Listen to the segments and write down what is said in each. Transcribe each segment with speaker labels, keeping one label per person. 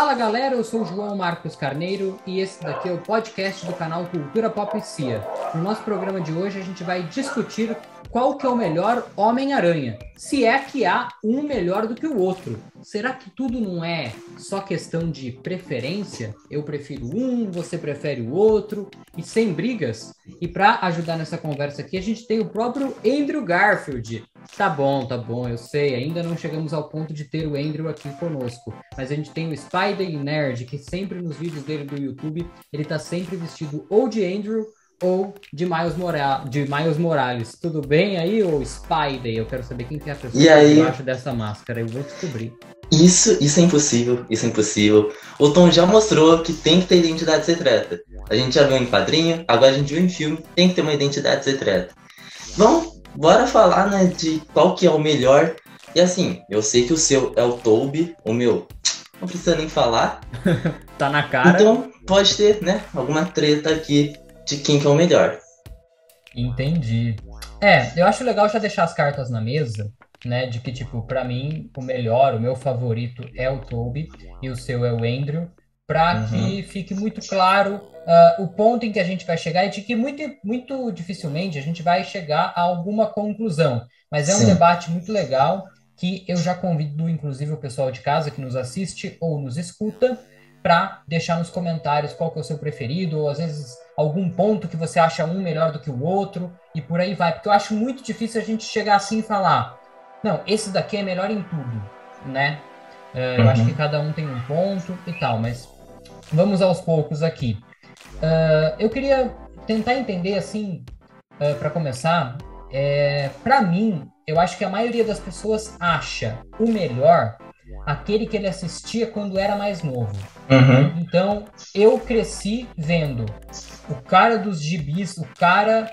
Speaker 1: Fala galera, eu sou o João Marcos Carneiro e esse daqui é o podcast do canal Cultura Pop Cia. No nosso programa de hoje a gente vai discutir qual que é o melhor Homem-Aranha. Se é que há um melhor do que o outro. Será que tudo não é só questão de preferência? Eu prefiro um, você prefere o outro, e sem brigas? E para ajudar nessa conversa aqui a gente tem o próprio Andrew Garfield. Tá bom, eu sei, ainda não chegamos ao ponto de ter o Andrew aqui conosco, mas a gente tem o Spider Nerd, que sempre nos vídeos dele do YouTube, ele tá sempre vestido ou de Andrew ou de Miles Morales. Tudo bem aí, ô Spider? Eu quero saber quem que é a pessoa debaixo dessa máscara, eu vou descobrir.
Speaker 2: Isso é impossível. O Tom já mostrou que tem que ter identidade secreta. A gente já viu em quadrinho, agora a gente viu em filme, tem que ter uma identidade secreta. Bora falar, né, de qual que é o melhor. E assim, eu sei que o seu é o Tobey, o meu não precisa nem falar.
Speaker 1: Tá na cara.
Speaker 2: Então pode ter, né, alguma treta aqui de quem que é o melhor.
Speaker 1: Entendi. Eu acho legal já deixar as cartas na mesa, né, de que, tipo, pra mim, o melhor, o meu favorito é o Tobey e o seu é o Andrew, pra que fique muito claro o ponto em que a gente vai chegar e de que muito dificilmente a gente vai chegar a alguma conclusão. Mas é um debate muito legal que eu já convido, inclusive, o pessoal de casa que nos assiste ou nos escuta para deixar nos comentários qual que é o seu preferido, ou às vezes algum ponto que você acha um melhor do que o outro, e por aí vai. Porque eu acho muito difícil a gente chegar assim e falar, não, esse daqui é melhor em tudo, né? Eu acho que cada um tem um ponto e tal, mas vamos aos poucos aqui. Eu queria tentar entender, assim, para começar, para mim, eu acho que a maioria das pessoas acha o melhor aquele que ele assistia quando era mais novo. Então, eu cresci vendo o cara dos gibis, o cara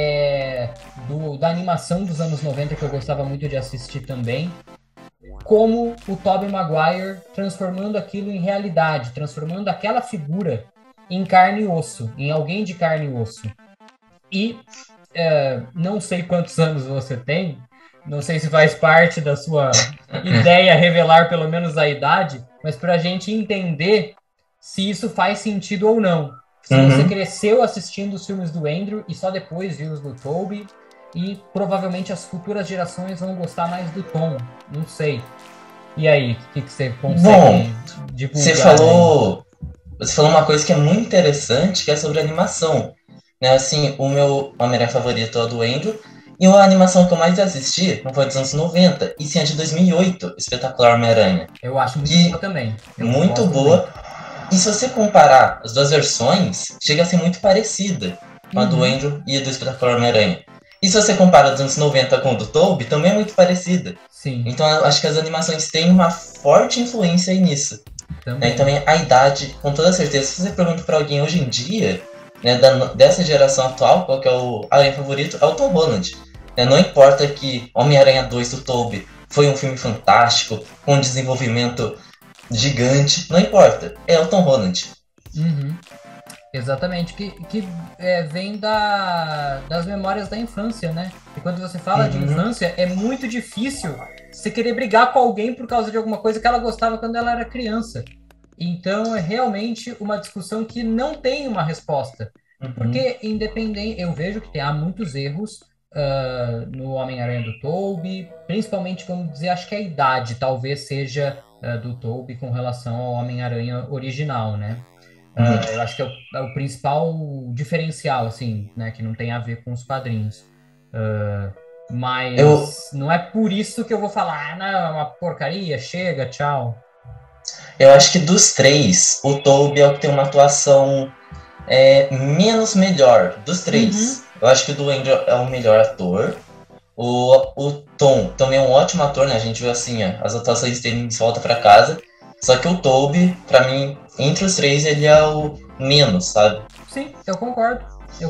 Speaker 1: da animação dos anos 90, que eu gostava muito de assistir também, como o Tobey Maguire transformando aquilo em realidade, transformando aquela figura em carne e osso, em alguém de carne e osso. E não sei quantos anos você tem, não sei se faz parte da sua ideia revelar pelo menos a idade, mas para a gente entender se isso faz sentido ou não. Se você cresceu assistindo os filmes do Andrew e só depois viu os do Tobey, e provavelmente as futuras gerações vão gostar mais do Tom, não sei. E aí, o que você consegue divulgar?
Speaker 2: Você falou uma coisa que é muito interessante, que é sobre animação. Né? Assim, o meu Homem-Aranha favorito é o do Andrew, e a animação que eu mais assisti não foi dos anos 90, e sim a de 2008, Espetacular Homem-Aranha.
Speaker 1: Eu acho muito boa também.
Speaker 2: Muito boa. E se você comparar as duas versões, chega a ser muito parecida com a do Andrew e a do Espetacular Homem-Aranha. E se você compara dos anos 90 com a do Tobey, também é muito parecida.
Speaker 1: Sim.
Speaker 2: Então eu acho que as animações têm uma forte influência aí nisso. Também. E também a idade, com toda certeza, se você pergunta pra alguém hoje em dia, né, dessa geração atual, qual que é o Aranha favorito, é o Tom Holland. Não importa que Homem-Aranha 2 do Tobey foi um filme fantástico, com um desenvolvimento gigante, não importa, é o Tom Holland.
Speaker 1: Exatamente, que vem das memórias da infância, né? E quando você fala de infância, é muito difícil você querer brigar com alguém por causa de alguma coisa que ela gostava quando ela era criança. Então é realmente uma discussão que não tem uma resposta. Porque independente, eu vejo que há muitos erros no Homem-Aranha do Tobey, principalmente, vamos dizer, acho que a idade talvez seja do Tobey com relação ao Homem-Aranha original, né? Eu acho que é o principal diferencial, assim, né, que não tem a ver com os quadrinhos. Mas não é por isso que eu vou falar, não, é uma porcaria, chega, tchau.
Speaker 2: Eu acho que dos três, o Tobey é o que tem uma atuação menos melhor dos três. Eu acho que o do Andrew é o melhor ator. O Tom também é um ótimo ator, né? A gente viu assim, as atuações dele em De Volta Pra Casa. Só que o Tobey, pra mim, entre os três, ele é o menos, sabe?
Speaker 1: Sim, eu concordo.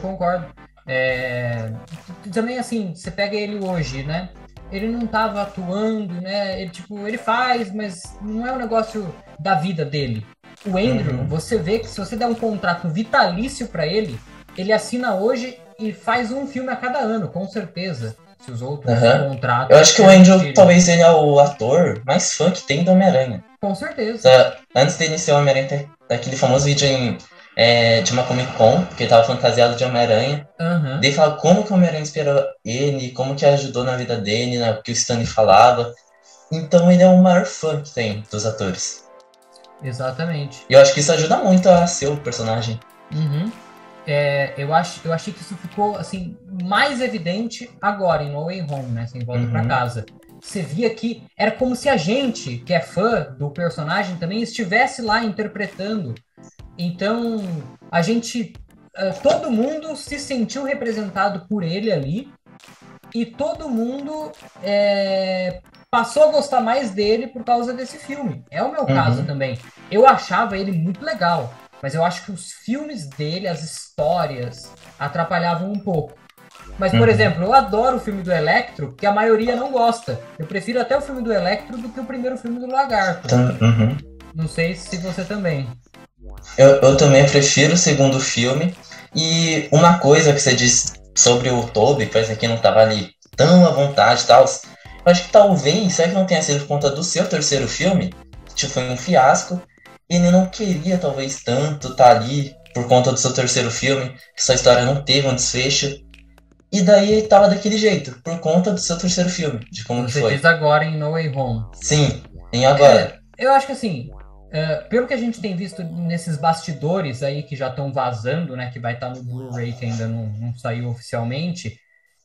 Speaker 1: Também, assim, você pega ele hoje, né? Ele não tava atuando, né? Ele faz, mas não é um negócio da vida dele. O Andrew, você vê que se você der um contrato vitalício pra ele, ele assina hoje e faz um filme a cada ano, com certeza. Se os outros contratos...
Speaker 2: Eu acho que o Andrew, talvez ele é o ator mais fã que tem do Homem-Aranha.
Speaker 1: Com certeza.
Speaker 2: Antes de iniciar o Homem-Aranha, daquele famoso vídeo de uma Comic Con, que ele tava fantasiado de Homem-Aranha.
Speaker 1: Uhum.
Speaker 2: Daí fala como que o Homem-Aranha inspirou ele, como que ajudou na vida dele, né, o que o Stanley falava. Então ele é o maior fã que tem dos atores.
Speaker 1: Exatamente.
Speaker 2: E eu acho que isso ajuda muito a ser o personagem.
Speaker 1: Uhum. Eu achei que isso ficou assim mais evidente agora em No Way Home, né? Sem Volta pra Casa. Você via que era como se a gente, que é fã do personagem, também estivesse lá interpretando. Então, a gente, todo mundo se sentiu representado por ele ali e todo mundo passou a gostar mais dele por causa desse filme. É o meu caso também. Eu achava ele muito legal, mas eu acho que os filmes dele, as histórias, atrapalhavam um pouco. Mas, por exemplo, eu adoro o filme do Electro, que a maioria não gosta. Eu prefiro até o filme do Electro do que o primeiro filme do Lagarto. Não sei se você também.
Speaker 2: Eu também prefiro o segundo filme. E uma coisa que você disse sobre o Tobey, que parece que não estava ali tão à vontade e tal. Eu acho que talvez, será que não tenha sido por conta do seu terceiro filme? Tipo, foi um fiasco. Ele não queria, talvez, tanto estar ali por conta do seu terceiro filme, que sua história não teve um desfecho. E daí ele tava daquele jeito, por conta do seu terceiro filme, de como que foi.
Speaker 1: Você diz agora em No Way Home.
Speaker 2: Sim, em agora.
Speaker 1: Eu acho que assim, pelo que a gente tem visto nesses bastidores aí que já estão vazando, né, que vai estar no Blu-ray que ainda não saiu oficialmente,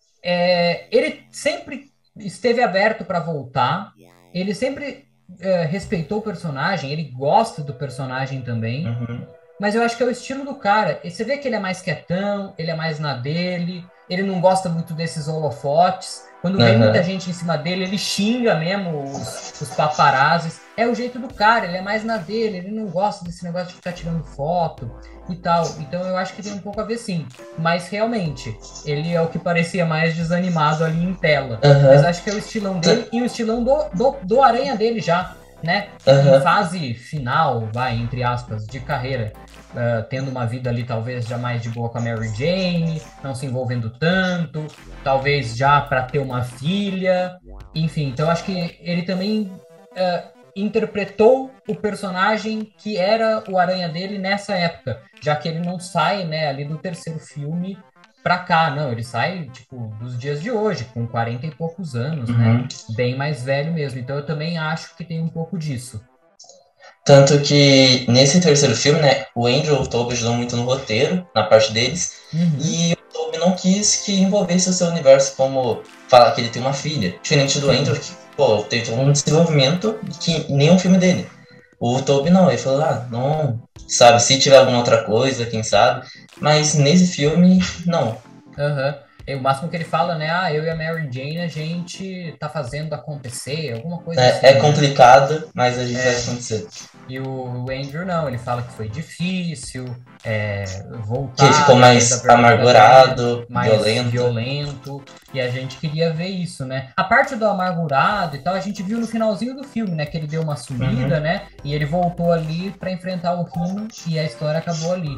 Speaker 1: ele sempre esteve aberto para voltar, ele sempre respeitou o personagem, ele gosta do personagem também, mas eu acho que é o estilo do cara. E você vê que ele é mais quietão, ele é mais na dele, ele não gosta muito desses holofotes. Quando vem muita gente em cima dele, ele xinga mesmo os paparazzis. É o jeito do cara, ele é mais na dele, ele não gosta desse negócio de ficar tirando foto e tal. Então eu acho que tem um pouco a ver sim. Mas realmente, ele é o que parecia mais desanimado ali em tela. Mas acho que é o estilão dele e o estilão do Aranha dele já, né? Em fase final, entre aspas, de carreira. Tendo uma vida ali talvez já mais de boa com a Mary Jane, não se envolvendo tanto, talvez já para ter uma filha, enfim. Então acho que ele também interpretou o personagem que era o Aranha dele nessa época, já que ele não sai, né, ali do terceiro filme pra cá, não, ele sai, tipo, dos dias de hoje, com 40 e poucos anos, né, bem mais velho mesmo. Então eu também acho que tem um pouco disso.
Speaker 2: Tanto que nesse terceiro filme, né, o Andrew e o Tobey ajudam muito no roteiro, na parte deles, e o Tobey não quis que envolvesse o seu universo, como falar que ele tem uma filha, diferente do Andrew, que, teve um desenvolvimento que nenhum filme dele. O Tobey não, ele falou, não, sabe, se tiver alguma outra coisa, quem sabe, mas nesse filme, não.
Speaker 1: O máximo que ele fala, né? Eu e a Mary Jane, a gente tá fazendo acontecer, alguma coisa assim.
Speaker 2: É complicado, mas a gente vai acontecer.
Speaker 1: E o Andrew não, ele fala que foi difícil, voltar...
Speaker 2: Que ele ficou mais amargurado,
Speaker 1: mais violento. E a gente queria ver isso, né? A parte do amargurado e tal, a gente viu no finalzinho do filme, né? Que ele deu uma sumida, né? E ele voltou ali pra enfrentar o Rhino e a história acabou ali.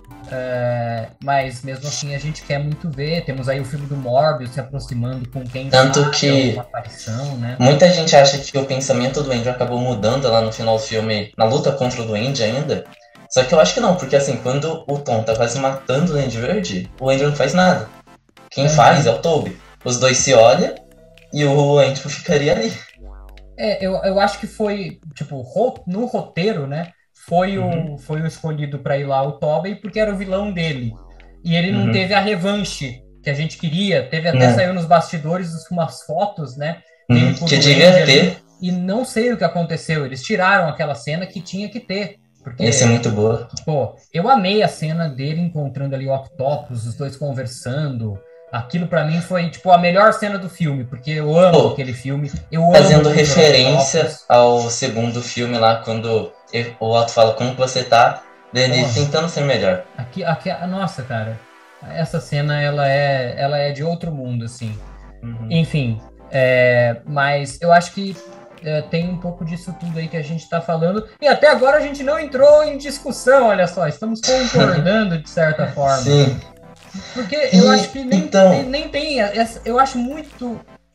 Speaker 1: Mas mesmo assim a gente quer muito ver. Temos aí o filme do Morbius se aproximando com quem
Speaker 2: tanto que
Speaker 1: uma aparição, né?
Speaker 2: Muita gente acha que o pensamento do Andrew acabou mudando lá no final do filme, na luta contra o Duende ainda. Só que eu acho que não, porque assim, quando o Tom tá quase matando o Duende Verde, o Andrew não faz nada. Quem faz é o Tobey. Os dois se olham e o Andrew ficaria ali.
Speaker 1: Eu acho que foi, tipo, no roteiro, né? Foi o escolhido pra ir lá o Tobey, porque era o vilão dele. E ele não teve a revanche que a gente queria. Teve até saiu nos bastidores umas fotos, né?
Speaker 2: Que devia ter.
Speaker 1: Ali, e não sei o que aconteceu. Eles tiraram aquela cena que tinha que ter. Porque,
Speaker 2: ia ser muito boa.
Speaker 1: Pô, eu amei a cena dele encontrando ali o Octopus, os dois conversando. Aquilo pra mim foi, tipo, a melhor cena do filme, porque eu amo aquele filme.
Speaker 2: Fazendo referência ao segundo filme lá, quando o Otto fala como você tá, ele tentando ser melhor.
Speaker 1: Nossa, cara, essa cena, ela é de outro mundo, assim. Enfim, mas eu acho que tem um pouco disso tudo aí que a gente tá falando. E até agora a gente não entrou em discussão, olha só, estamos concordando de certa forma.
Speaker 2: Sim.
Speaker 1: Porque eu acho que nem tem. Eu acho muito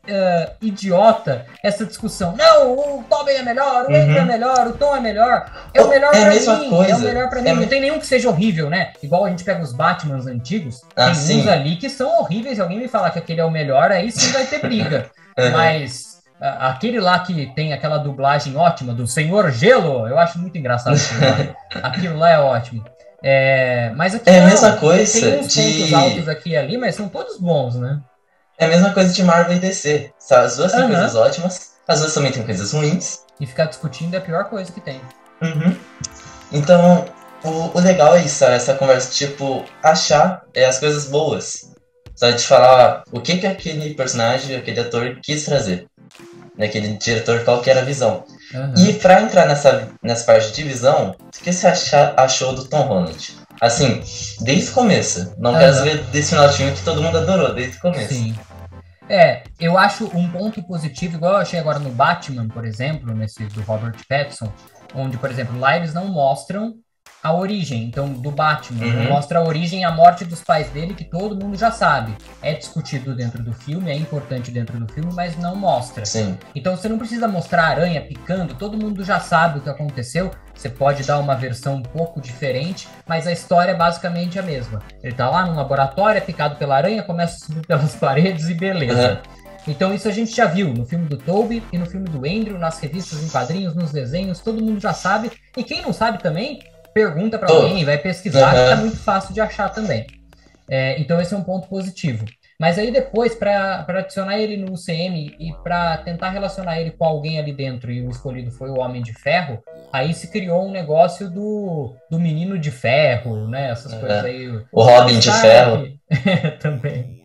Speaker 1: idiota essa discussão. Não, o Tobey é melhor, o Andrew é melhor, o Tom é melhor. É o melhor pra mim, é o melhor pra mim. Não tem nenhum que seja horrível, né? Igual a gente pega os Batmans antigos, tem uns ali que são horríveis. Se alguém me falar que aquele é o melhor, aí sim vai ter briga. Mas aquele lá que tem aquela dublagem ótima do Senhor Gelo, eu acho muito engraçado aquilo lá. Aquilo lá é ótimo. Mas aqui
Speaker 2: a mesma coisa
Speaker 1: tem uns pontos altos aqui e ali, mas são todos bons, né?
Speaker 2: É a mesma coisa de Marvel e DC. As duas têm coisas ótimas, as duas também têm coisas ruins.
Speaker 1: E ficar discutindo é a pior coisa que tem.
Speaker 2: Então, o legal é isso, sabe? Essa conversa, tipo, achar as coisas boas. Sabe? De falar o que aquele personagem, aquele ator quis trazer. Né? Aquele diretor, qual que era a visão. E pra entrar nessa parte de visão, o que você achou do Tom Holland? Assim, desde o começo. Não quero saber desse final de filme que todo mundo adorou, desde o começo.
Speaker 1: Sim. Eu acho um ponto positivo, igual eu achei agora no Batman, por exemplo, nesse do Robert Pattinson, onde, por exemplo, lá eles não mostram a origem, então, do Batman. Mostra a origem e a morte dos pais dele, que todo mundo já sabe. É discutido dentro do filme, é importante dentro do filme, mas não mostra.
Speaker 2: Sim.
Speaker 1: Então, você não precisa mostrar a aranha picando, todo mundo já sabe o que aconteceu. Você pode dar uma versão um pouco diferente, mas a história é basicamente a mesma. Ele tá lá no laboratório, é picado pela aranha, começa a subir pelas paredes e beleza. Então isso a gente já viu no filme do Tobey e no filme do Andrew, nas revistas, em quadrinhos, nos desenhos, todo mundo já sabe. E quem não sabe também, pergunta pra alguém, vai pesquisar, que tá muito fácil de achar também. Então esse é um ponto positivo. Mas aí depois, para adicionar ele no UCM e para tentar relacionar ele com alguém ali dentro, e o escolhido foi o Homem de Ferro, aí se criou um negócio do Menino de Ferro, né? Essas coisas aí.
Speaker 2: O Robin de Ferro.
Speaker 1: Também.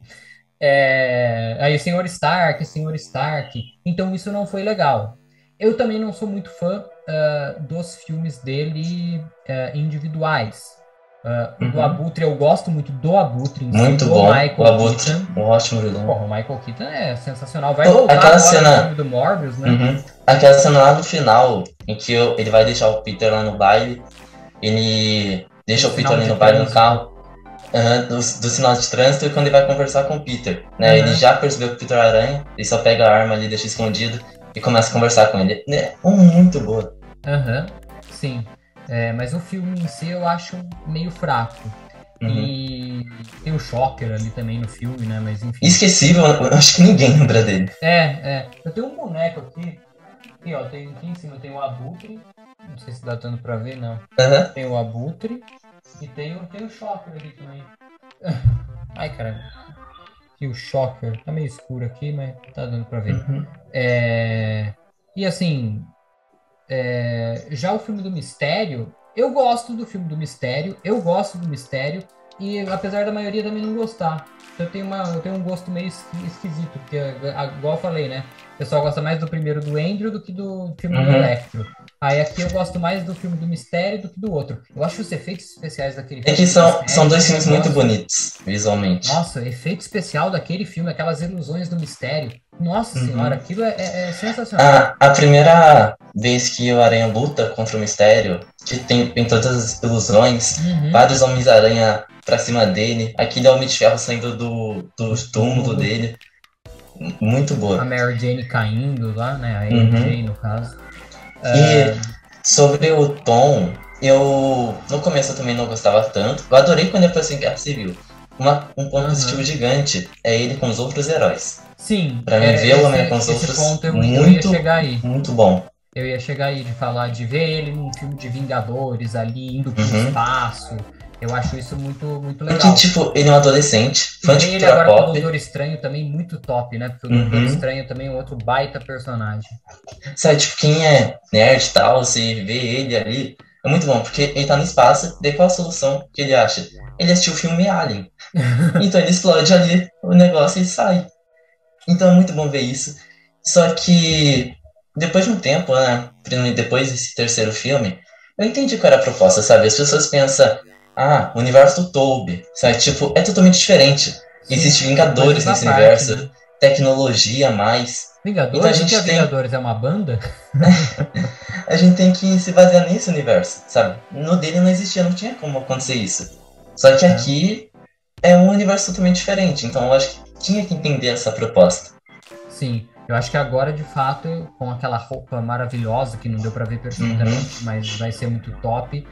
Speaker 1: Aí Senhor Stark. Então isso não foi legal. Eu também não sou muito fã dos filmes dele individuais. Do Abutre, eu gosto muito do Abutre.
Speaker 2: Muito bom, o Abutre, um ótimo vilão.
Speaker 1: O Michael Keaton é sensacional. Vai voltar
Speaker 2: aquela
Speaker 1: agora
Speaker 2: cena...
Speaker 1: no filme do Morbius, né?
Speaker 2: Aquela cena lá no final, em que ele vai deixar o Peter lá no baile, ele deixa o Peter ali no baile no carro, do sinal de trânsito, e quando ele vai conversar com o Peter, né? Ele já percebeu que o Peter é aranha, ele só pega a arma ali, deixa escondido, e começa a conversar com ele. É muito boa.
Speaker 1: Sim. Mas o filme em si eu acho meio fraco. E tem o Shocker ali também no filme, né? Mas enfim.
Speaker 2: Esquecível, eu acho que ninguém lembra dele.
Speaker 1: Eu tenho um boneco aqui. Aqui, ó, aqui em cima tem o Abutre. Não sei se dá dando pra ver, não. Tem o Abutre. E tem o Shocker aqui também. Ai, caramba. Aqui o Shocker. Tá meio escuro aqui, mas tá dando pra ver. E assim... já o filme do Mistério, eu gosto do filme do Mistério, e apesar da maioria também não gostar, eu tenho um gosto meio esquisito, porque igual eu falei, né, o pessoal gosta mais do primeiro do Andrew do que do filme do Electro. Aí aqui eu gosto mais do filme do Mistério do que do outro. Eu acho os efeitos especiais daquele filme.
Speaker 2: É que são dois filmes muito bonitos, visualmente.
Speaker 1: Nossa, efeito especial daquele filme, aquelas ilusões do Mistério. Nossa senhora, aquilo é sensacional.
Speaker 2: A primeira vez que o Aranha luta contra o Mistério, que tem todas as ilusões, vários Homens-Aranha pra cima dele, aquele Homem de Ferro saindo do túmulo dele. Muito boa.
Speaker 1: A Mary Jane caindo lá, né? A MJ, no caso.
Speaker 2: E sobre o Tom, no começo eu também não gostava tanto. Eu adorei quando ele apareceu em Guerra Civil. Um ponto positivo gigante é ele com os outros heróis.
Speaker 1: Sim.
Speaker 2: Pra mim, ver o Homem com os outros,
Speaker 1: ponto eu ia chegar aí.
Speaker 2: Muito bom.
Speaker 1: Eu ia chegar aí de ver ele num filme de Vingadores ali, indo pro espaço. Eu acho isso muito, muito legal.
Speaker 2: Porque, tipo, ele é um adolescente, fã de cultura
Speaker 1: agora
Speaker 2: pop.
Speaker 1: Com o Doutor Estranho também muito top, né? Porque o Doutor Estranho também é um outro baita personagem.
Speaker 2: Sabe, tipo, quem é nerd e tal, se vê ele ali, é muito bom, porque ele tá no espaço, daí qual a solução que ele acha? Ele assistiu o filme Alien. Então ele explode ali o negócio e sai. Então é muito bom ver isso. Só que, depois de um tempo, né? Depois desse terceiro filme, eu entendi qual era a proposta, sabe? As pessoas pensam... o universo do Tobey, sabe? Tipo, é totalmente diferente. Sim, existe Vingadores nesse universo, né? Tecnologia a mais.
Speaker 1: Vingadores? Então a gente Vingadores é uma banda?
Speaker 2: A gente tem que se basear nesse universo, sabe? No dele não existia, não tinha como acontecer isso. Só que aqui é um universo totalmente diferente, então eu acho que tinha que entender essa proposta.
Speaker 1: Sim, eu acho que agora, de fato, com aquela roupa maravilhosa, que não deu pra ver perfeitamente, mas vai ser muito top.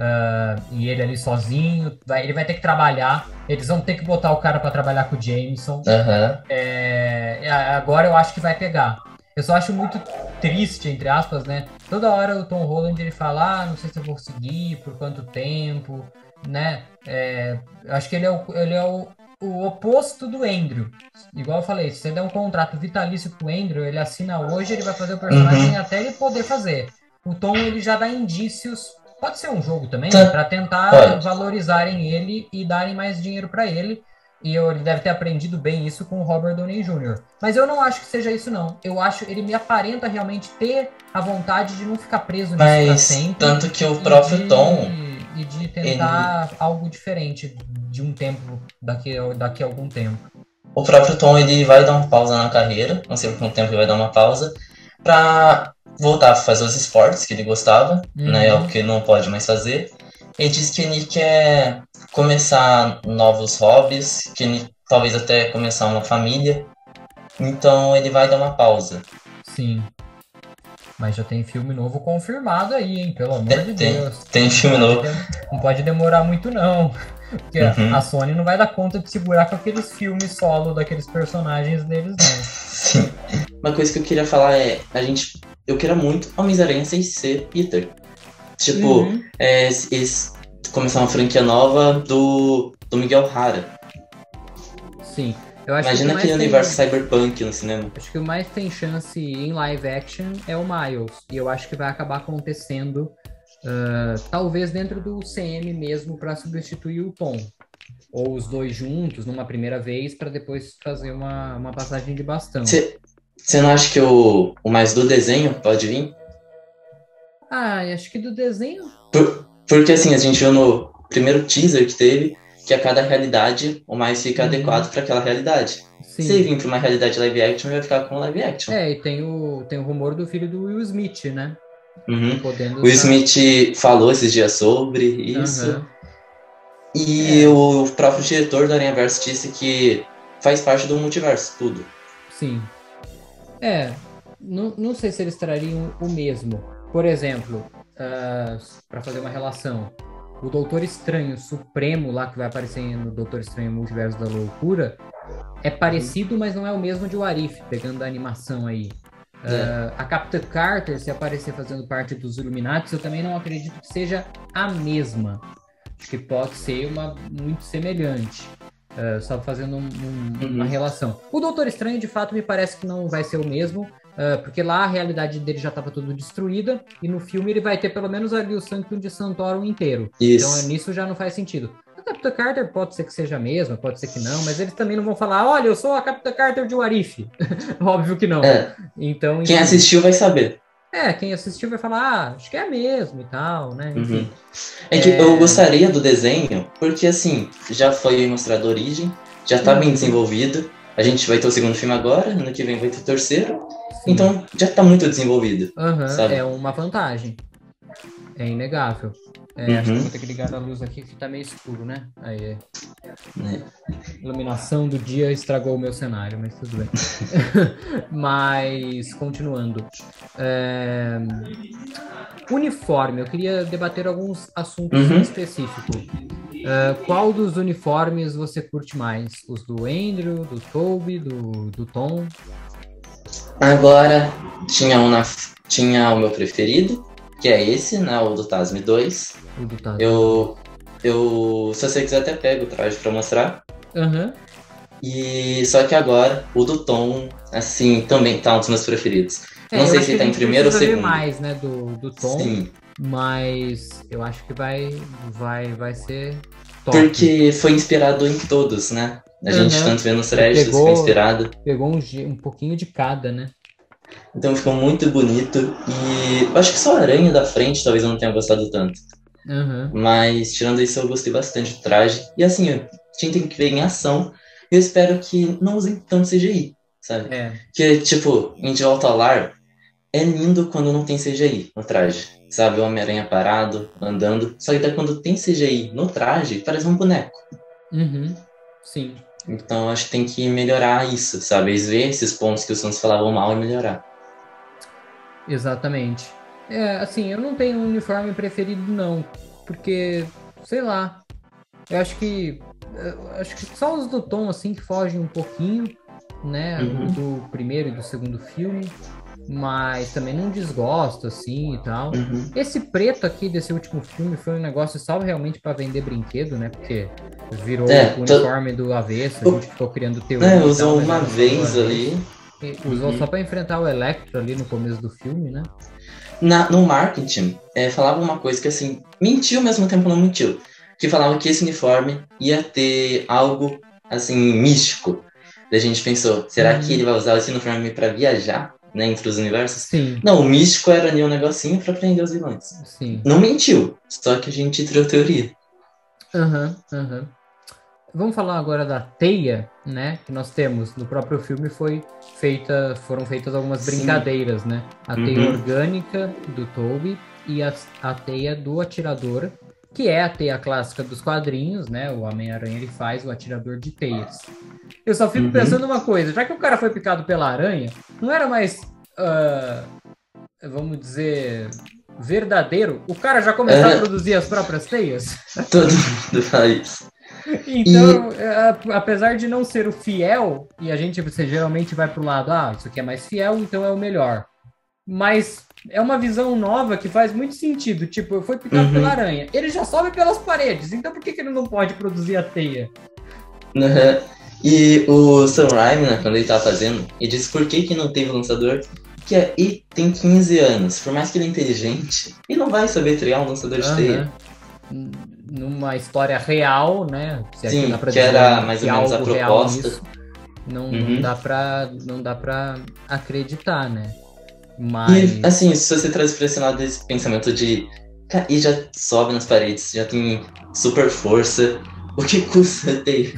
Speaker 1: E ele ali sozinho, ele vai ter que trabalhar. Eles vão ter que botar o cara pra trabalhar com o Jameson.
Speaker 2: Aham.
Speaker 1: Agora eu acho que vai pegar. Eu só acho muito triste, entre aspas, né? Toda hora o Tom Holland ele fala, não sei se eu vou seguir, por quanto tempo, né? Eu acho que ele é o oposto do Andrew. Igual eu falei, se você der um contrato vitalício pro Andrew, ele assina hoje, ele vai fazer o personagem
Speaker 2: Uhum.
Speaker 1: até ele poder fazer. O Tom, ele já dá indícios, pode ser um jogo também,
Speaker 2: Tá.
Speaker 1: para tentar
Speaker 2: Pode.
Speaker 1: valorizarem ele e darem mais dinheiro para ele. E ele deve ter aprendido bem isso com o Robert Downey Jr. Mas eu não acho que seja isso, não. Eu acho ele me aparenta realmente ter a vontade de não ficar preso nisso para
Speaker 2: Mas
Speaker 1: sempre
Speaker 2: tanto que o próprio Tom,
Speaker 1: e de
Speaker 2: ele,
Speaker 1: tentar algo diferente de um tempo, daqui a algum tempo.
Speaker 2: o próprio Tom, ele vai dar uma pausa na carreira, não sei por quanto tempo ele vai dar uma pausa, pra voltar a fazer os esportes que ele gostava, né? É algo
Speaker 1: Uhum.
Speaker 2: que ele não pode mais fazer. Ele diz que ele quer começar novos hobbies, que ele talvez até começar uma família. Então ele vai dar uma pausa.
Speaker 1: Sim. Mas já tem filme novo confirmado aí, hein? Pelo amor de
Speaker 2: Tem,
Speaker 1: Deus.
Speaker 2: tem filme novo.
Speaker 1: Não pode demorar muito, não. Porque a
Speaker 2: Uhum.
Speaker 1: Sony não vai dar conta de segurar com aqueles filmes solo daqueles personagens deles, não.
Speaker 2: Sim. Uma coisa que eu queria falar é, eu queria muito Homem-Aranha sem ser Peter. Tipo,
Speaker 1: Uhum.
Speaker 2: começar uma franquia nova do Miguel Hara.
Speaker 1: Sim. Eu acho que o que
Speaker 2: Imagina
Speaker 1: mais
Speaker 2: aquele universo cyberpunk no cinema.
Speaker 1: acho que o mais tem chance em live action é o Miles. E eu acho que vai acabar acontecendo, talvez dentro do CM mesmo, para substituir o Tom. Ou os dois juntos numa primeira vez, para depois fazer uma passagem de bastão.
Speaker 2: Você não acha que o mais do desenho pode vir?
Speaker 1: Ah, acho que do desenho.
Speaker 2: Porque assim, a gente viu no primeiro teaser que teve que a cada realidade o mais fica adequado para aquela realidade. Se ele
Speaker 1: Sim.
Speaker 2: vir para uma realidade live action, vai ficar com live action.
Speaker 1: E tem o rumor do filho do Will Smith, né?
Speaker 2: Uhum.
Speaker 1: Podendo
Speaker 2: O Smith falou esses dias sobre isso.
Speaker 1: Aham.
Speaker 2: E o próprio diretor do Aranhaverso disse que faz parte do multiverso, tudo.
Speaker 1: Sim. Não sei se eles trariam o mesmo. Por exemplo, para fazer uma relação, o Doutor Estranho Supremo, lá que vai aparecer no Doutor Estranho Multiverso da Loucura, é parecido, mas não é o mesmo de What If, pegando a animação aí. A Capitã Carter, se aparecer fazendo parte dos Illuminati, eu também não acredito que seja a mesma. Acho que pode ser uma muito semelhante. Só fazendo uma relação. O Doutor Estranho, de fato, me parece que não vai ser o mesmo, porque lá a realidade dele já estava tudo destruída, e no filme ele vai ter pelo menos ali o Sanctum de Santorum inteiro.
Speaker 2: Isso.
Speaker 1: Então nisso já não faz sentido. A Capitã Carter pode ser que seja a mesma, pode ser que não, mas eles também não vão falar, olha, eu sou a Capitã Carter de What If. Óbvio que não. Então,
Speaker 2: Quem
Speaker 1: enfim.
Speaker 2: assistiu vai saber.
Speaker 1: Quem assistiu vai falar, acho que é mesmo e tal, né? Enfim.
Speaker 2: É que eu gostaria do desenho, porque assim, já foi mostrado a origem, já tá bem desenvolvido. A gente vai ter o segundo filme agora, ano que vem vai ter o terceiro.
Speaker 1: Sim.
Speaker 2: Então já tá muito desenvolvido. Sabe?
Speaker 1: É uma vantagem. É inegável. Acho que eu vou ter que ligar a luz aqui que tá meio escuro, né? Aí iluminação do dia estragou o meu cenário, mas tudo bem. Mas, continuando. Uniforme, eu queria debater alguns assuntos específicos. Qual dos uniformes você curte mais? Os do Andrew, do Tobey, do Tom?
Speaker 2: Agora, tinha o meu preferido, que é esse, né? O do Tasme 2.
Speaker 1: O do Tasme.
Speaker 2: Se você quiser, até pego o traje pra mostrar.
Speaker 1: Uhum.
Speaker 2: E só que agora, o do Tom, assim, também tá um dos meus preferidos. Não sei se ele tá em primeiro ou segundo.
Speaker 1: Mais, né, do Tom.
Speaker 2: Sim.
Speaker 1: Mas eu acho que vai ser top.
Speaker 2: Porque foi inspirado em todos, né? A gente tanto vê nos créditos, foi inspirado.
Speaker 1: Pegou um pouquinho de cada, né?
Speaker 2: Então ficou muito bonito. E eu acho que só a aranha da frente talvez eu não tenha gostado tanto. Mas tirando isso, eu gostei bastante do traje. E assim, a gente tem que ver em ação. E eu espero que não usem tanto CGI, sabe? Porque, tipo, em De Volta ao Lar, é lindo quando não tem CGI no traje. Sabe, o Homem-Aranha parado, andando. Só que daí quando tem CGI no traje, parece um boneco.
Speaker 1: Sim.
Speaker 2: Então eu acho que tem que melhorar isso, sabe? Eles ver esses pontos que os fãs falavam mal e melhorar.
Speaker 1: Exatamente. Assim, eu não tenho um uniforme preferido, não. Porque, sei lá, eu acho que só os do Tom, assim, que fogem um pouquinho, né?
Speaker 2: Uhum.
Speaker 1: Do primeiro e do segundo filme. Mas também não desgosto, assim, e tal.
Speaker 2: Uhum.
Speaker 1: Esse preto aqui desse último filme foi um negócio só realmente para vender brinquedo, né? Porque virou o uniforme do avesso, a gente ficou criando teoria e tal,
Speaker 2: Usou
Speaker 1: mas
Speaker 2: uma
Speaker 1: era só do
Speaker 2: vez
Speaker 1: avesso.
Speaker 2: ali.
Speaker 1: E usou só para enfrentar o Electro ali no começo do filme, né?
Speaker 2: No marketing, falava uma coisa que, assim, mentiu ao mesmo tempo não mentiu. Que falava que esse uniforme ia ter algo, assim, místico. Daí a gente pensou, será que ele vai usar esse uniforme para viajar, né, entre os universos?
Speaker 1: Sim,
Speaker 2: Não, o místico era ali um negocinho para prender os vilões.
Speaker 1: sim.
Speaker 2: Não mentiu, só que a gente tirou teoria.
Speaker 1: Aham. Vamos falar agora da teia, né? Que nós temos no próprio filme foram feitas algumas
Speaker 2: Sim.
Speaker 1: brincadeiras, né? A teia
Speaker 2: Uhum.
Speaker 1: orgânica do Tobey e a teia do atirador, que é a teia clássica dos quadrinhos, né? O Homem-Aranha ele faz o atirador de teias. Eu só fico
Speaker 2: Uhum.
Speaker 1: pensando uma coisa, já que o cara foi picado pela aranha, não era mais, vamos dizer, verdadeiro o cara já começar a produzir as próprias teias?
Speaker 2: Todo mundo faz isso.
Speaker 1: Então, apesar de não ser o fiel, e a gente você geralmente vai pro lado, isso aqui é mais fiel, então é o melhor. Mas é uma visão nova que faz muito sentido. Tipo, eu fui picado pela aranha. Ele já sobe pelas paredes, então por que ele não pode produzir a teia?
Speaker 2: Uhum. E o Sam Raimi, né, quando ele tava fazendo, ele disse por que não teve lançador, que ele tem 15 anos, por mais que ele é inteligente, ele não vai saber criar um lançador de teia.
Speaker 1: Numa história real, né? Se
Speaker 2: Sim,
Speaker 1: dá pra
Speaker 2: que
Speaker 1: dizer
Speaker 2: era mais ou menos a
Speaker 1: algo real
Speaker 2: proposta.
Speaker 1: nisso, não dá pra acreditar, né?
Speaker 2: E,
Speaker 1: Mas
Speaker 2: assim, se você traz pra esse lado desse pensamento de e já sobe nas paredes, já tem super força, o que custa ter?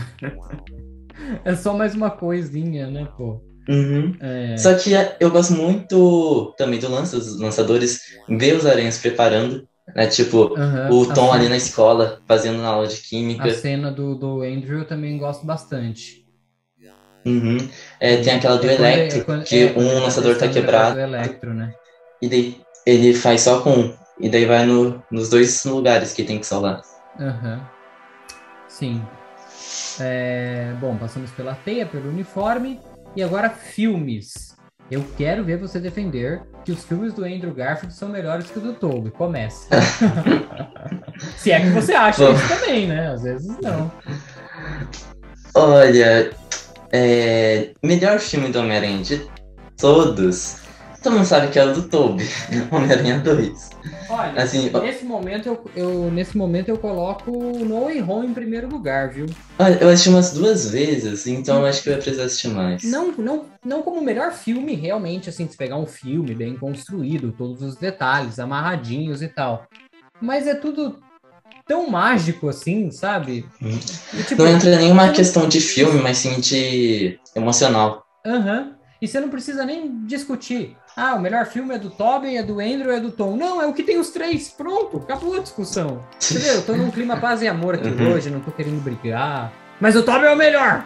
Speaker 1: é só mais uma coisinha, né, pô?
Speaker 2: Uhum. Só que eu gosto muito também do lance dos lançadores, ver os aranhas preparando, né? Tipo, o Tom ali na escola, fazendo na aula de química.
Speaker 1: A cena do Andrew eu também gosto bastante.
Speaker 2: Uhum. Tem aquela do Electro, que
Speaker 1: quando
Speaker 2: um
Speaker 1: ele tá
Speaker 2: lançador tá
Speaker 1: testando o negócio do
Speaker 2: quebrado,
Speaker 1: Electro, né?
Speaker 2: e daí ele faz só com um, e daí vai nos dois lugares que tem que salvar.
Speaker 1: Sim. Bom, passamos pela teia, pelo uniforme, e agora filmes. Eu quero ver você defender que os filmes do Andrew Garfield são melhores que o do Tobey. Comece. Se é que você acha isso também, né? Às vezes não.
Speaker 2: Olha, melhor filme do Homem-Aranha de todos. Todo mundo sabe que é o do Tobey, Homem-Aranha 2.
Speaker 1: Olha, assim, nesse momento eu coloco o No Way Home em primeiro lugar, viu?
Speaker 2: Olha, eu assisti umas 2 vezes, então acho que eu ia precisar assistir mais.
Speaker 1: Não como o melhor filme, realmente, assim, se pegar um filme bem construído, todos os detalhes, amarradinhos e tal. Mas é tudo tão mágico, assim, sabe?
Speaker 2: E, tipo, não entra nenhuma questão de filme, mas sim de emocional.
Speaker 1: E você não precisa nem discutir. O melhor filme é do Tobey, é do Andrew, é do Tom. Não, é o que tem os três. Pronto, acabou a discussão. Entendeu? Eu tô num clima paz e amor aqui hoje, não tô querendo brigar. Mas o Tobey é o melhor!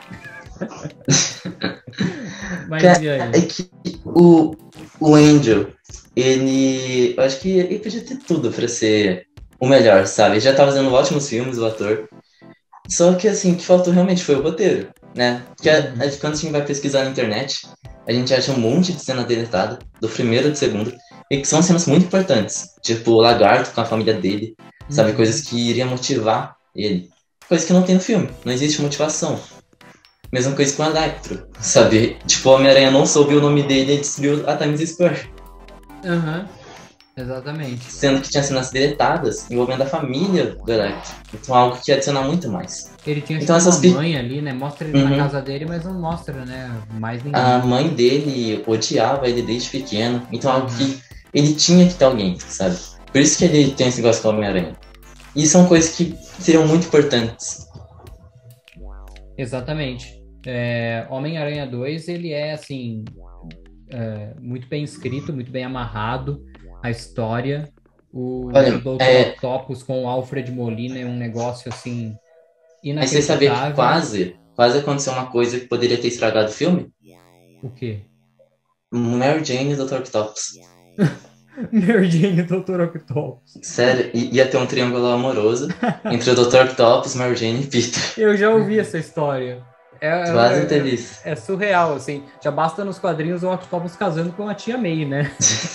Speaker 1: Mas e aí?
Speaker 2: É que o Andrew, eu acho que ele podia ter tudo pra ser o melhor, sabe? Ele já tá fazendo ótimos filmes, o ator. Só que, assim, o que faltou realmente foi o roteiro, né? Porque quando a gente vai pesquisar na internet, a gente acha um monte de cena deletada, do primeiro e do segundo, e que são cenas muito importantes. Tipo, o lagarto com a família dele, sabe? Coisas que iriam motivar ele. Coisa que não tem no filme, não existe motivação. Mesma coisa com o Electro, sabe? Tipo, o Homem-Aranha não soube o nome dele e destruiu a Times Square.
Speaker 1: Exatamente.
Speaker 2: Sendo que tinha cenas deletadas envolvendo a família do Electro. Então, algo que ia adicionar muito mais.
Speaker 1: Ele tinha
Speaker 2: então,
Speaker 1: uma mãe ali, né? Mostra ele na casa dele, mas não mostra, né? Mais ninguém.
Speaker 2: A mãe dele odiava ele desde pequeno. Então, algo que ele tinha que ter alguém, sabe? Por isso que ele tem esse negócio com o Homem-Aranha. E são coisas que seriam muito importantes.
Speaker 1: Exatamente. Homem-Aranha 2, ele é, assim, muito bem escrito, muito bem amarrado. A história, o Dr. Octopus com o Alfred Molina é um negócio, assim, inacreditável.
Speaker 2: Aí você sabe que quase quase aconteceu uma coisa que poderia ter estragado o filme.
Speaker 1: O quê?
Speaker 2: Mary Jane e Dr. Octopus.
Speaker 1: Mary Jane e Dr. Octopus.
Speaker 2: Sério, ia ter um triângulo amoroso entre o Dr. Octopus, Mary Jane e Peter.
Speaker 1: Eu já ouvi essa história.
Speaker 2: Quase teve isso.
Speaker 1: É surreal, assim. Já basta nos quadrinhos o Octopus casando com a tia May, né?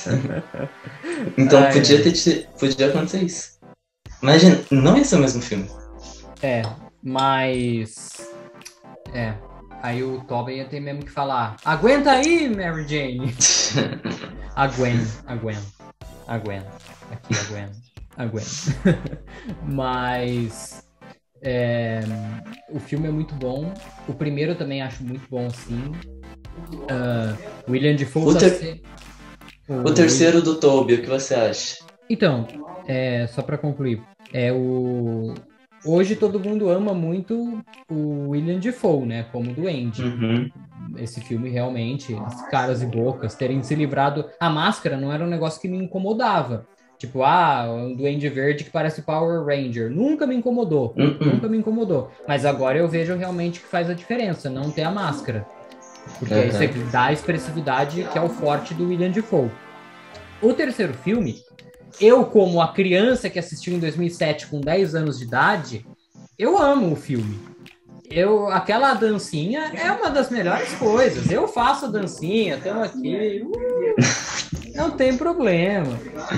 Speaker 2: Então podia acontecer isso. Imagina, não ia ser o mesmo filme.
Speaker 1: Mas... Aí o Tobey ia ter mesmo que falar: aguenta aí, Mary Jane. A Gwen. Aqui, a Gwen. Mas... o filme é muito bom. O primeiro eu também acho muito bom, assim. William Dafoe
Speaker 2: o terceiro do Tobey, o que você acha?
Speaker 1: Então, só pra concluir, hoje todo mundo ama muito o William Dafoe, né, como Duende.
Speaker 2: Uhum.
Speaker 1: Esse filme realmente, as caras e bocas, terem se livrado... A máscara não era um negócio que me incomodava. Tipo, um duende verde que parece Power Ranger. Nunca me incomodou. Nunca me incomodou. Mas agora eu vejo realmente que faz a diferença, não ter a máscara. Porque isso aqui dá a expressividade que é o forte do William Dafoe. O terceiro filme, eu como a criança que assistiu em 2007 com 10 anos de idade, eu amo o filme. Aquela dancinha é uma das melhores coisas. Eu faço a dancinha, estamos aqui... Não tem problema.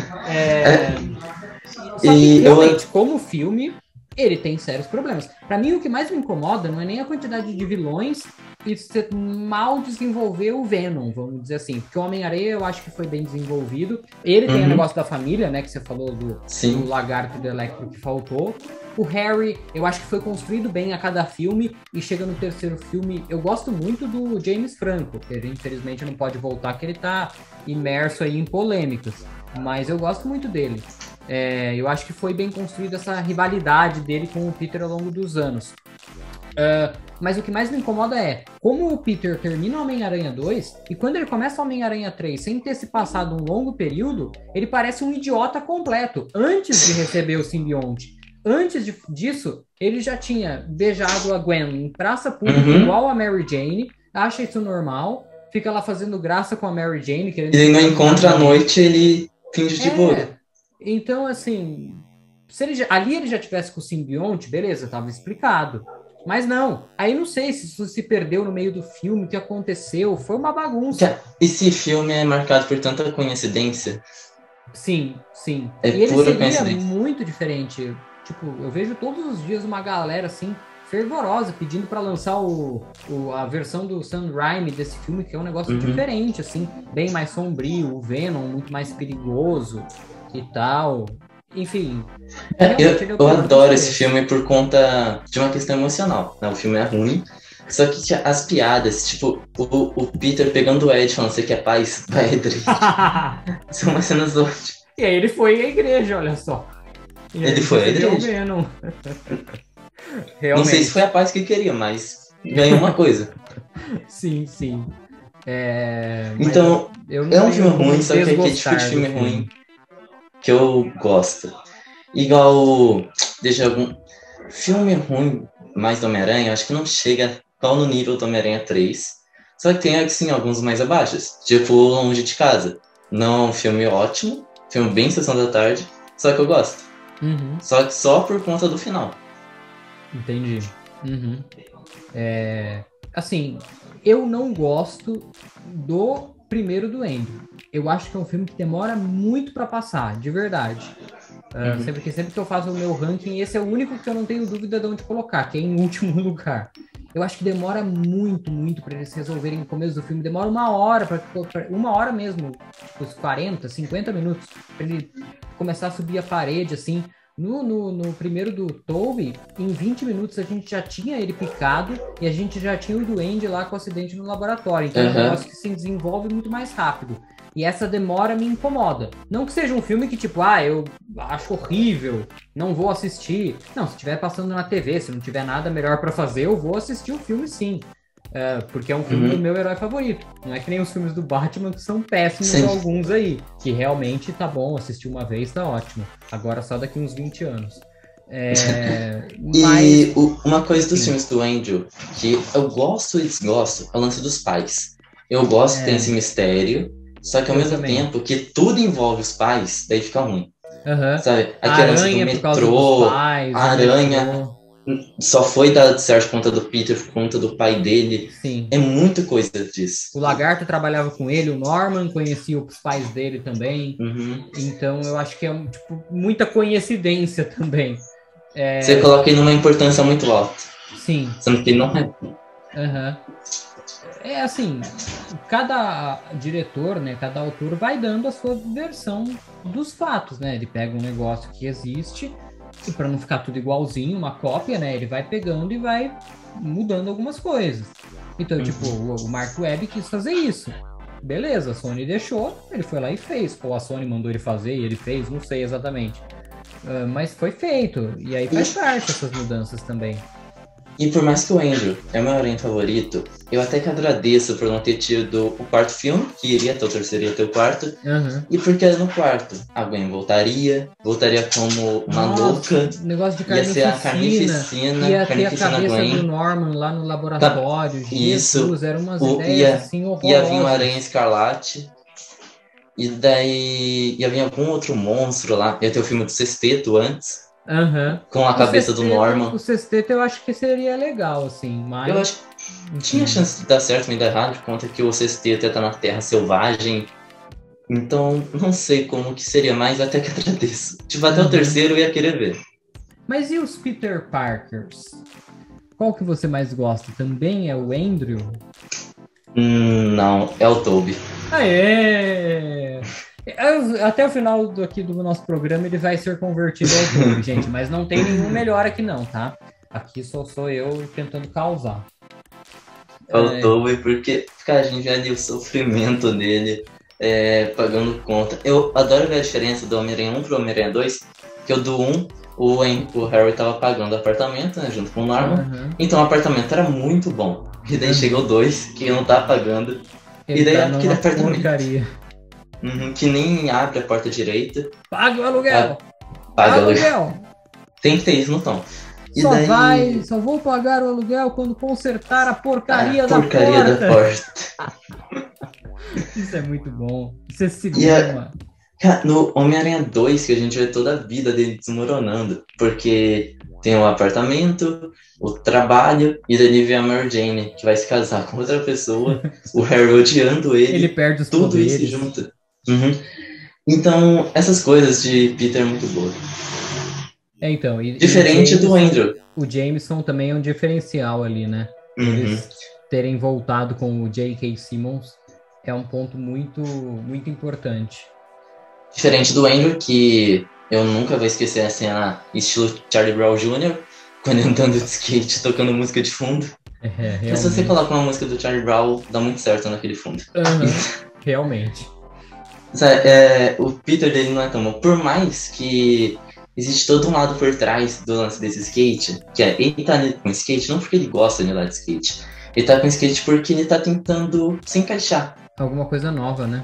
Speaker 1: Só que, realmente, como filme, ele tem sérios problemas. Pra mim, o que mais me incomoda não é nem a quantidade de vilões e você mal desenvolver o Venom, vamos dizer assim. Porque o Homem-Aranha eu acho que foi bem desenvolvido. Ele tem o negócio da família, né? Que você falou do lagarto do Electro que faltou. O Harry, eu acho que foi construído bem a cada filme. E chega no terceiro filme, eu gosto muito do James Franco, que ele infelizmente não pode voltar, que ele tá imerso aí em polêmicas. Mas eu gosto muito dele. Eu acho que foi bem construída essa rivalidade dele com o Peter ao longo dos anos. Mas o que mais me incomoda é como o Peter termina o Homem-Aranha 2 e quando ele começa o Homem-Aranha 3 sem ter se passado um longo período, ele parece um idiota completo antes de receber o simbionte. Antes disso, ele já tinha beijado a Gwen em praça pública igual a Mary Jane, acha isso normal, fica lá fazendo graça com a Mary Jane.
Speaker 2: Ele não encontra à noite, ele finge de boa.
Speaker 1: Então, assim, se ali ele já tivesse com o simbionte, beleza, tava explicado. Mas não, aí não sei se isso se perdeu no meio do filme, o que aconteceu, foi uma bagunça.
Speaker 2: Esse filme é marcado por tanta coincidência.
Speaker 1: Sim.
Speaker 2: É
Speaker 1: e ele
Speaker 2: pura
Speaker 1: seria
Speaker 2: coincidência.
Speaker 1: muito diferente. Tipo, eu vejo todos os dias uma galera, assim, fervorosa, pedindo pra lançar a versão do Sam Raimi desse filme, que é um negócio diferente, assim, bem mais sombrio, o Venom muito mais perigoso e tal. Enfim.
Speaker 2: Eu adoro esse filme por conta de uma questão emocional, né? O filme é ruim, só que as piadas, tipo, o Peter pegando o Ed falando, você quer paz? Vai, Edric. São umas cenas ótimas.
Speaker 1: E aí ele foi à igreja, olha só.
Speaker 2: Ele foi à igreja. Não sei se foi a paz que queria, mas ganhou uma coisa.
Speaker 1: Sim.
Speaker 2: Então, é um filme ruim, só que é aquele tipo de filme ruim que eu gosto. Igual, filme ruim mais do Homem-Aranha, acho que não chega tão no nível do Homem-Aranha 3. Só que tem, assim, alguns mais abaixo. Tipo, Longe de Casa. Não é um filme ótimo, filme bem Sessão da Tarde, só que eu gosto. Só que só por conta do final.
Speaker 1: Entendi. Assim, eu não gosto do primeiro do Andrew. Eu acho que é um filme que demora muito pra passar, de verdade. Sempre que eu faço o meu ranking, esse é o único que eu não tenho dúvida de onde colocar, que é em último lugar. Eu acho que demora muito pra eles resolverem no começo do filme. Demora uma hora, uma hora mesmo, tipo, uns 40, 50 minutos, pra ele começar a subir a parede, assim. No primeiro do Tobey, em 20 minutos a gente já tinha ele picado e a gente já tinha o Duende lá com o acidente no laboratório. Então é um negócio que se desenvolve muito mais rápido. E essa demora me incomoda. Não que seja um filme que, tipo, eu acho horrível, não vou assistir. Não, se estiver passando na TV, se não tiver nada melhor pra fazer, eu vou assistir o filme sim. Porque é um filme do meu herói favorito. Não é que nem os filmes do Batman, que são péssimos alguns aí. Que realmente tá bom, assistir uma vez tá ótimo. Agora só daqui uns 20 anos.
Speaker 2: E uma coisa dos filmes do Andrew, que eu gosto e desgosto, é o lance dos pais. Eu gosto que tem esse mistério, só que ao mesmo tempo que tudo envolve os pais, daí fica ruim. Sabe? Aquele lance do metrô, a aranha só foi dado certo por conta do Peter, por conta do pai dele.
Speaker 1: Sim.
Speaker 2: É muita coisa disso.
Speaker 1: O Lagarto trabalhava com ele, o Norman conhecia os pais dele também. Então eu acho que é muita coincidência também.
Speaker 2: Você coloca ele numa importância muito alta.
Speaker 1: Sim.
Speaker 2: Sendo que ele não é.
Speaker 1: É assim, cada diretor, né, cada autor vai dando a sua versão dos fatos, né? Ele pega um negócio que existe e para não ficar tudo igualzinho, uma cópia, né? Ele vai pegando e vai mudando algumas coisas. Então, tipo, o Mark Webb quis fazer isso. Beleza, a Sony deixou, ele foi lá e fez. Ou a Sony mandou ele fazer e ele fez, não sei exatamente. Mas foi feito. E aí faz parte essas mudanças também.
Speaker 2: E por mais que o Andrew é o meu aranha favorito, eu até que agradeço por não ter tido o quarto filme, que iria ter o terceiro e ia ter o quarto. E porque no quarto a Gwen voltaria como uma louca.
Speaker 1: Negócio de
Speaker 2: ia ser a Carnificina.
Speaker 1: Ia ter a cabeça Gwen. Do Norman lá no laboratório. Jesus, eram umas ideias assim horrorosas.
Speaker 2: Ia vir uma aranha escarlate. E daí ia vir algum outro monstro lá. Ia ter o filme do Sexteto antes. Com a cabeça do Norman.
Speaker 1: O Sexteto eu acho que seria legal, assim, mas...
Speaker 2: Eu acho que tinha chance de dar certo e dar errado, por conta que o Sexteto ia estar na Terra Selvagem. Então, não sei como que seria, mas até que agradeço. Tipo, até o terceiro eu ia querer ver.
Speaker 1: Mas e os Peter Parkers? Qual que você mais gosta? Também é o Andrew?
Speaker 2: Não, é o Tobey.
Speaker 1: Aê! Até o final do nosso programa ele vai ser convertido ao Tobey, gente, mas não tem nenhum melhor aqui não, tá? Aqui só sou eu tentando causar.
Speaker 2: É o Tobey, porque, cara, a gente vê ali o sofrimento dele, pagando conta. Eu adoro ver a diferença do Homem-Aranha 1 pro Homem-Aranha 2, que o do 1, o Harry tava pagando o apartamento, né, junto com o Norman, então o apartamento era muito bom. E daí chegou o 2, que não tá pagando,
Speaker 1: ele
Speaker 2: e daí
Speaker 1: tá
Speaker 2: aquele apartamento...
Speaker 1: porcaria.
Speaker 2: Que nem abre a porta direita.
Speaker 1: Paga o aluguel!
Speaker 2: Paga o aluguel! Tem que ter isso no tom.
Speaker 1: Só vou pagar o aluguel quando consertar a porcaria da
Speaker 2: porta.
Speaker 1: Isso é muito bom. Isso é cinema.
Speaker 2: No Homem-Aranha 2, que a gente vê toda a vida dele desmoronando. Porque tem o apartamento, o trabalho, e daí ele vê a Mary Jane, que vai se casar com outra pessoa, o Harry odiando ele.
Speaker 1: Ele perde os
Speaker 2: tudo
Speaker 1: poderes.
Speaker 2: Isso junto. Então, essas coisas de Peter é muito boa.
Speaker 1: Então,
Speaker 2: diferente do Andrew.
Speaker 1: O Jameson também é um diferencial ali, né? Eles terem voltado com o J.K. Simmons é um ponto muito, muito importante.
Speaker 2: Diferente do Andrew, que eu nunca vou esquecer a cena estilo Charlie Brown Jr., quando ele andando de skate, tocando música de fundo. Mas se você colocar uma música do Charlie Brown, dá muito certo naquele fundo.
Speaker 1: Realmente.
Speaker 2: O Peter dele não é tão bom. Por mais que existe todo um lado por trás do lance desse skate, que ele tá com skate não porque ele gosta de andar de skate. Ele tá com skate porque ele tá tentando se encaixar.
Speaker 1: Alguma coisa nova, né?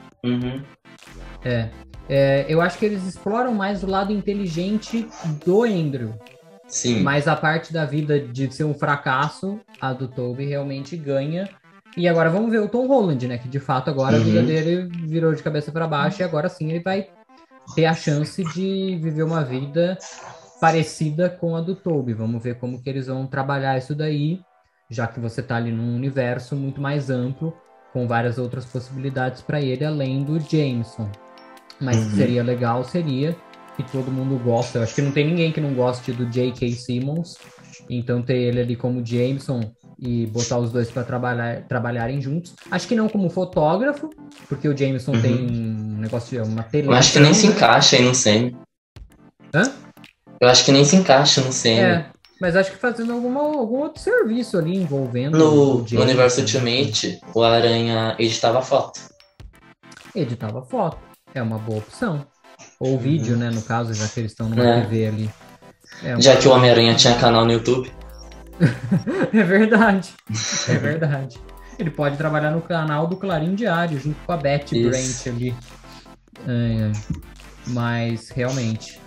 Speaker 1: Eu acho que eles exploram mais o lado inteligente do Andrew.
Speaker 2: Sim.
Speaker 1: Mas a parte da vida de ser um fracasso, a do Tobey realmente ganha. E agora vamos ver o Tom Holland, né? Que de fato agora a vida dele virou de cabeça para baixo e agora sim ele vai ter a chance de viver uma vida parecida com a do Tobey. Vamos ver como que eles vão trabalhar isso daí, já que você tá ali num universo muito mais amplo, com várias outras possibilidades para ele, além do Jameson. Mas seria legal, seria, que todo mundo gosta. Eu acho que não tem ninguém que não goste do J.K. Simmons, então ter ele ali como Jameson e botar os dois para trabalharem juntos. Acho que não como fotógrafo, porque o Jameson tem um negócio de uma televisão.
Speaker 2: Eu acho que nem se encaixa aí no Sam. Eu acho que nem se encaixa no Sam.
Speaker 1: Mas acho que fazendo algum outro serviço ali envolvendo...
Speaker 2: No universo Ultimate, o Aranha editava foto.
Speaker 1: Editava foto. É uma boa opção. Ou vídeo, né, no caso, já que eles estão numa TV ali.
Speaker 2: Já que o Homem-Aranha tinha canal no YouTube.
Speaker 1: É verdade. Ele pode trabalhar no canal do Clarim Diário, junto com a Betty Brant ali. Mas, realmente,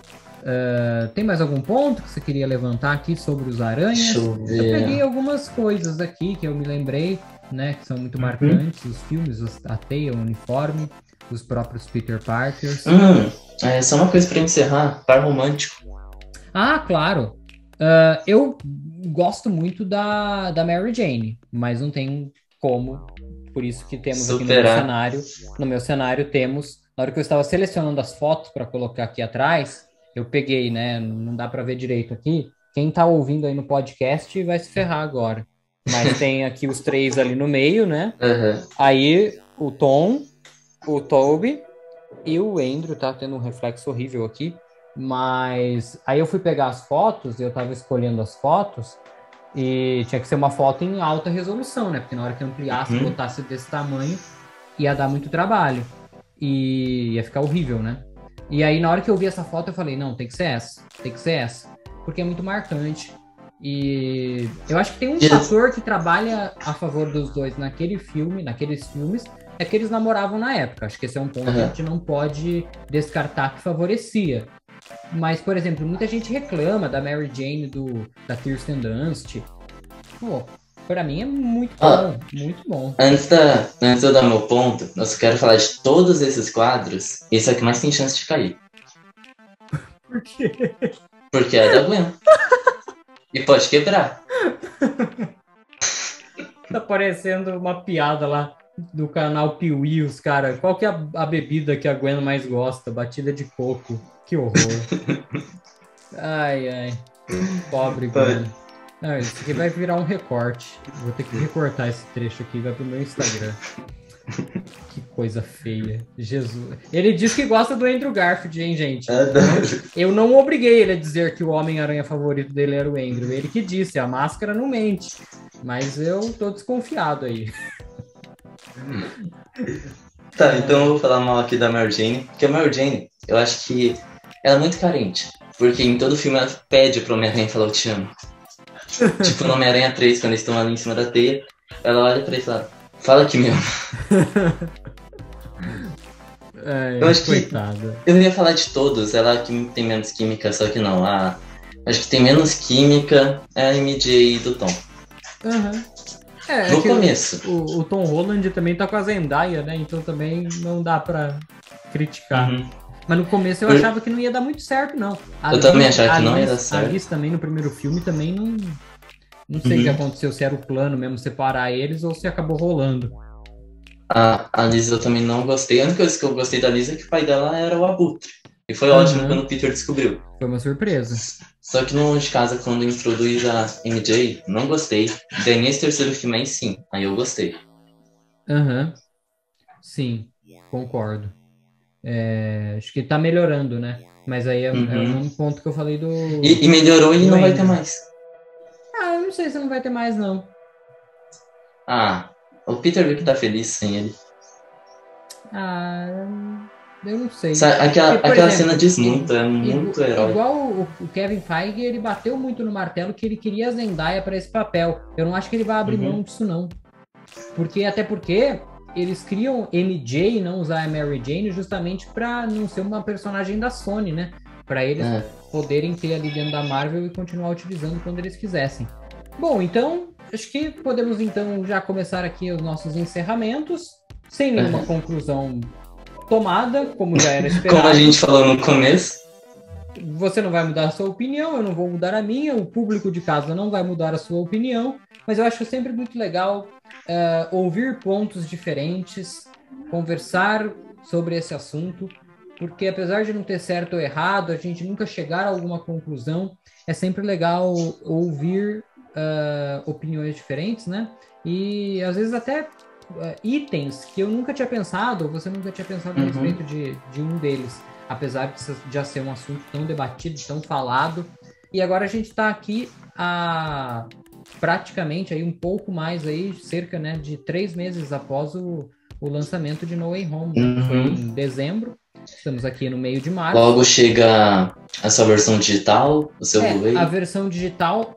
Speaker 1: Tem mais algum ponto que você queria levantar aqui sobre os aranhas?
Speaker 2: Deixa eu
Speaker 1: Eu
Speaker 2: ver.
Speaker 1: peguei algumas coisas aqui que eu me lembrei, né, que são muito marcantes, os filmes, a teia, o uniforme, os próprios Peter Parkers.
Speaker 2: Só uma coisa pra encerrar, par romântico.
Speaker 1: Ah, claro. Eu gosto muito da Mary Jane, mas não tem como. Por isso que temos aqui no meu
Speaker 2: Superar.
Speaker 1: cenário. No meu cenário temos. Na hora que eu estava selecionando as fotos para colocar aqui atrás, eu peguei, né? Não dá para ver direito aqui. Quem tá ouvindo aí no podcast vai se ferrar agora. Mas tem aqui os três ali no meio, né?
Speaker 2: Uhum.
Speaker 1: Aí o Tom, o Toby e o Andrew, tá tendo um reflexo horrível aqui. Mas aí eu fui pegar as fotos, eu tava escolhendo as fotos e tinha que ser uma foto em alta resolução, né? Porque na hora que ampliasse, botasse desse tamanho, ia dar muito trabalho. E ia ficar horrível, né? E aí na hora que eu vi essa foto, eu falei, não, tem que ser essa. Tem que ser essa. Porque é muito marcante. E eu acho que tem um fator que trabalha a favor dos dois naqueles filmes, é que eles namoravam na época. Acho que esse é um ponto que a gente não pode descartar que favorecia. Mas, por exemplo, muita gente reclama da Mary Jane da Kirsten Dunst. Pô, pra mim é muito bom, muito bom.
Speaker 2: Antes de eu dar meu ponto, eu só quero falar de todos esses quadros, esse é o que mais tem chance de cair.
Speaker 1: Por quê?
Speaker 2: Porque é da Gwen. E pode quebrar.
Speaker 1: Tá parecendo uma piada lá do canal Piuí, cara. Qual que é a bebida que a Gwen mais gosta? Batida de coco. Que horror. Ai, ai. Pobre Gwen. Não, isso aqui vai virar um recorte. Vou ter que recortar esse trecho aqui, vai pro meu Instagram. Que coisa feia. Jesus. Ele diz que gosta do Andrew Garfield, hein, gente? Eu não obriguei ele a dizer que o Homem-Aranha favorito dele era o Andrew. Ele que disse, a máscara não mente. Mas eu tô desconfiado aí.
Speaker 2: Tá, então eu vou falar mal aqui da Mary Jane. Porque a Mary Jane, eu acho que ela é muito carente. Porque em todo filme ela pede pro Homem-Aranha falar eu te amo. Tipo no Homem-Aranha 3, quando eles estão ali em cima da teia, ela olha pra ele e fala, fala que me ama. Eu acho
Speaker 1: coitada.
Speaker 2: Eu ia falar de todos, ela que tem menos química, só que não. Acho que tem menos química é a MJ do Tom. No começo.
Speaker 1: O Tom Holland também tá com a Zendaya, né? Então também não dá pra criticar. Mas no começo eu achava que não ia dar muito certo, não.
Speaker 2: Eu também achava que não ia dar certo.
Speaker 1: A Liz também no primeiro filme também não sei o que aconteceu, se era o plano mesmo separar eles ou se acabou rolando.
Speaker 2: A Liz eu também não gostei. A única coisa que eu gostei da Liz é que o pai dela era o Abutre. E foi ótimo quando o Peter descobriu.
Speaker 1: Foi uma surpresa.
Speaker 2: Só que no Longe de Casa, quando introduz a MJ, não gostei. Daí nesse terceiro filme aí sim, aí eu gostei.
Speaker 1: Sim, concordo. Acho que tá melhorando, né? Mas aí é o mesmo ponto que eu falei do...
Speaker 2: E melhorou e não vai ter mais.
Speaker 1: Eu não sei se não vai ter mais, não.
Speaker 2: O Peter viu que tá feliz sem ele.
Speaker 1: Eu não sei.
Speaker 2: Aquela cena diz muito, é muito herói.
Speaker 1: Igual o Kevin Feige, ele bateu muito no martelo que ele queria a Zendaya para esse papel. Eu não acho que ele vai abrir mão disso, não. Até porque eles criam MJ e não usar a Mary Jane justamente para não ser uma personagem da Sony, né? Para eles poderem ter ali dentro da Marvel e continuar utilizando quando eles quisessem. Bom, então, acho que podemos então já começar aqui os nossos encerramentos, sem nenhuma conclusão tomada, como já era esperado.
Speaker 2: Como a gente falou no começo.
Speaker 1: Você não vai mudar a sua opinião, eu não vou mudar a minha, o público de casa não vai mudar a sua opinião, mas eu acho sempre muito legal ouvir pontos diferentes, conversar sobre esse assunto, porque apesar de não ter certo ou errado, a gente nunca chegar a alguma conclusão, é sempre legal ouvir opiniões diferentes, né? E às vezes até itens que eu nunca tinha pensado, ou você nunca tinha pensado a respeito de um deles, apesar de já ser um assunto tão debatido, tão falado. E agora a gente está aqui há praticamente aí um pouco mais aí, cerca, né, de 3 meses após o lançamento de No Way Home, que foi em dezembro. Estamos aqui no meio de março.
Speaker 2: Logo chega a sua versão digital, o seu Blu-ray.
Speaker 1: A versão digital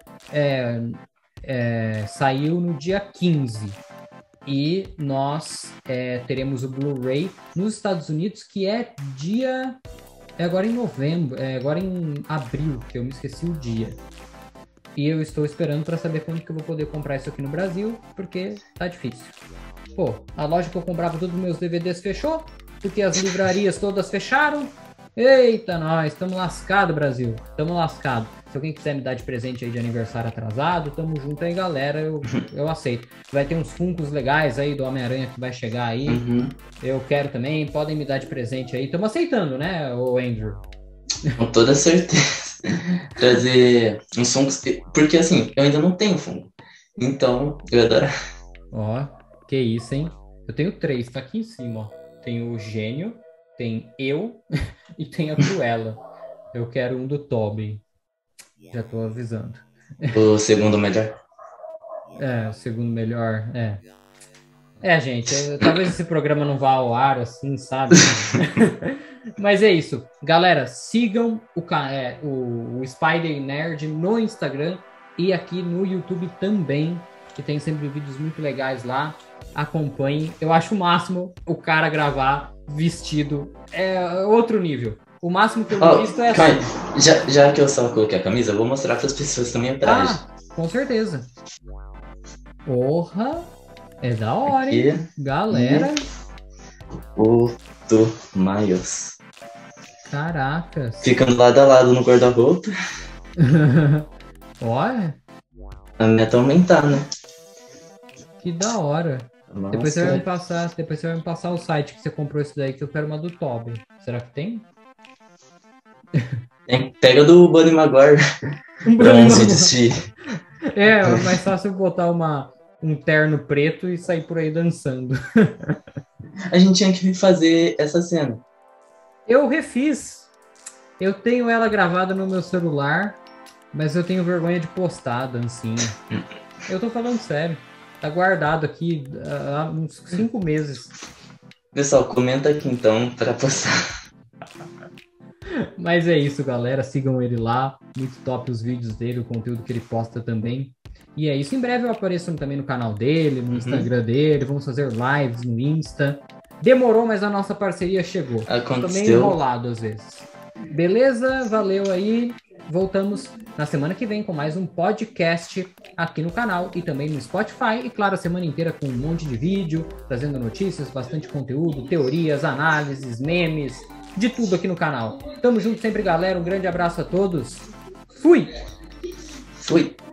Speaker 1: saiu no dia 15. E nós teremos o Blu-ray nos Estados Unidos, que é dia É agora em novembro, é agora em abril, que eu me esqueci o dia. E eu estou esperando para saber quando que eu vou poder comprar isso aqui no Brasil, porque tá difícil. Pô, a loja que eu comprava todos os meus DVDs fechou, porque as livrarias todas fecharam. Eita, nós, estamos lascados, Brasil. Estamos lascados. Se alguém quiser me dar de presente aí de aniversário atrasado, tamo junto aí, galera. Eu aceito. Vai ter uns Funkos legais aí do Homem-Aranha que vai chegar aí. Eu quero também. Podem me dar de presente aí. Estamos aceitando, né, ô Andrew?
Speaker 2: Com toda certeza. Trazer uns Funkos. Porque assim, eu ainda não tenho Funko. Então, eu adoro.
Speaker 1: Ó, que isso, hein? Eu tenho 3, tá aqui em cima, ó. Tem o Gênio, tem eu e tem a Cruella. Eu quero um do Tobey. Já tô avisando.
Speaker 2: O segundo melhor.
Speaker 1: O segundo melhor, gente, talvez esse programa não vá ao ar assim, sabe? Mas é isso. Galera, sigam o Spider Nerd no Instagram e aqui no YouTube também, que tem sempre vídeos muito legais lá. Acompanhem. Eu acho o máximo o cara gravar vestido. É outro nível. O máximo que eu vi visto é
Speaker 2: assim. Já que eu só coloquei a camisa, eu vou mostrar para as pessoas também a traje.
Speaker 1: Com certeza. Porra! É da hora, aqui, hein? Galera.
Speaker 2: Outro Miles.
Speaker 1: Caracas.
Speaker 2: Ficando lado a lado no guarda-roupa.
Speaker 1: Olha.
Speaker 2: A meta aumentar, né?
Speaker 1: Que da hora.
Speaker 2: Nossa.
Speaker 1: Depois você vai me passar o site que você comprou isso daí, que eu quero uma do Tobey. Será que tem?
Speaker 2: Pega do Bunny Maguire. Pra uns vídeos de...
Speaker 1: É mais fácil botar um terno preto e sair por aí dançando.
Speaker 2: A gente tinha que fazer essa cena.
Speaker 1: Eu refiz. Eu tenho ela gravada no meu celular, mas eu tenho vergonha de postar a dancinha. Eu tô falando sério. Tá guardado aqui há uns 5 meses.
Speaker 2: Pessoal, comenta aqui então para postar.
Speaker 1: Mas é isso, galera. Sigam ele lá. Muito top os vídeos dele, o conteúdo que ele posta também. E é isso. Em breve eu apareço também no canal dele, no Instagram dele. Vamos fazer lives no Insta. Demorou, mas a nossa parceria chegou.
Speaker 2: Aconteceu.
Speaker 1: Tô meio enrolado às vezes. Beleza? Valeu aí. Voltamos na semana que vem com mais um podcast aqui no canal e também no Spotify. E claro, a semana inteira com um monte de vídeo, trazendo notícias, bastante conteúdo, teorias, análises, memes, de tudo aqui no canal. Tamo junto sempre, galera. Um grande abraço a todos. Fui!
Speaker 2: Fui!